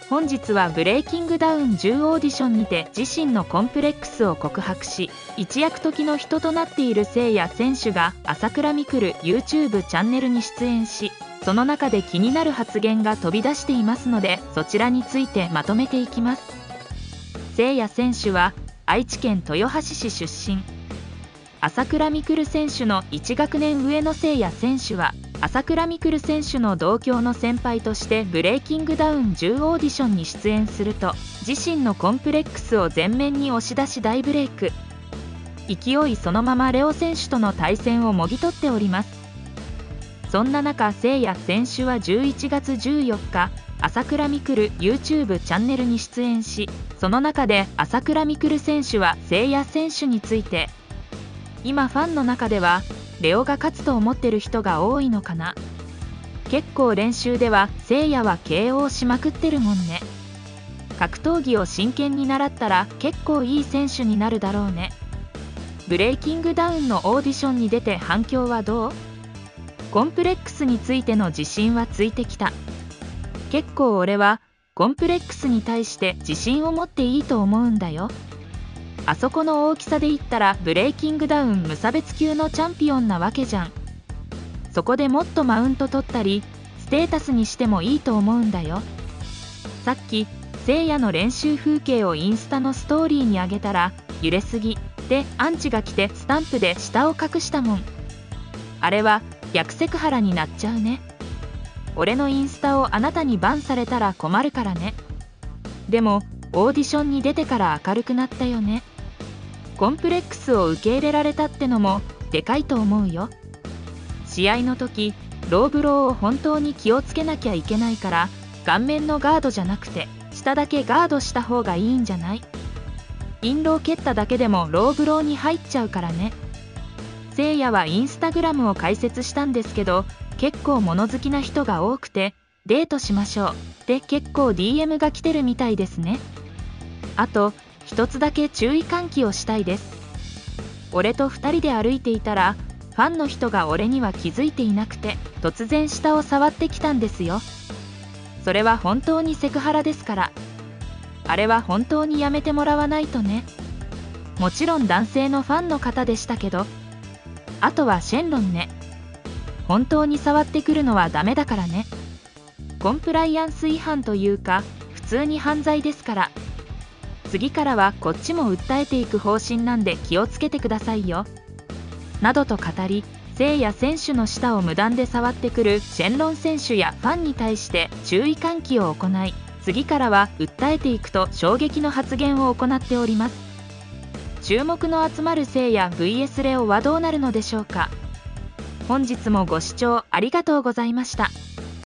本日はブレイキングダウン10オーディションにて自身のコンプレックスを告白し、一躍時の人となっているせいや選手が朝倉未来 YouTube チャンネルに出演し、その中で気になる発言が飛び出していますので、そちらについてまとめていきます。せいや選手は愛知県豊橋市出身。朝倉未来選手の1学年上のせいや選手は、朝倉未来選手の同郷の先輩としてブレイキングダウン10オーディションに出演すると、自身のコンプレックスを前面に押し出し大ブレイク。勢いそのままレオ選手との対戦をもぎ取っております。そんな中、せいや選手は11月14日、朝倉未来 YouTube チャンネルに出演し、その中で朝倉未来選手はせいや選手について、今ファンの中ではレオが勝つと思ってる人が多いのかな。結構練習ではせいやは KO しまくってるもんね。格闘技を真剣に習ったら結構いい選手になるだろうね。ブレイキングダウンのオーディションに出て反響はどう？コンプレックスについての自信はついてきた。結構俺はコンプレックスに対して自信を持っていいと思うんだよ。あそこの大きさで言ったらブレイキングダウン無差別級のチャンピオンなわけじゃん。そこでもっとマウント取ったりステータスにしてもいいと思うんだよ。さっきせいやの練習風景をインスタのストーリーに上げたら揺れすぎでアンチが来てスタンプで下を隠したもん。あれは逆セクハラになっちゃうね。俺のインスタをあなたにバンされたら困るからね。でもオーディションに出てから明るくなったよね。コンプレックスを受け入れられたってのもでかいと思うよ。試合の時ローブローを本当に気をつけなきゃいけないから、顔面のガードじゃなくて下だけガードした方がいいんじゃない？インロー蹴っただけでもローブローに入っちゃうからね。せいやはインスタグラムを開設したんですけど、結構物好きな人が多くて、デートしましょうって結構 DM が来てるみたいですね。あと一つだけ注意喚起をしたいです。俺と2人で歩いていたらファンの人が俺には気づいていなくて突然下を触ってきたんですよ。それは本当にセクハラですから。あれは本当にやめてもらわないとね。もちろん男性のファンの方でしたけど。あとはシェンロンね。本当に触ってくるのはダメだからね。コンプライアンス違反というか普通に犯罪ですから。次からはこっちも訴えていく方針なんで気をつけてくださいよ。などと語り、せいや選手の舌を無断で触ってくるシェンロン選手やファンに対して注意喚起を行い、次からは訴えていくと衝撃の発言を行っております。注目の集まるせいや VS レオはどうなるのでしょうか。本日もご視聴ありがとうございました。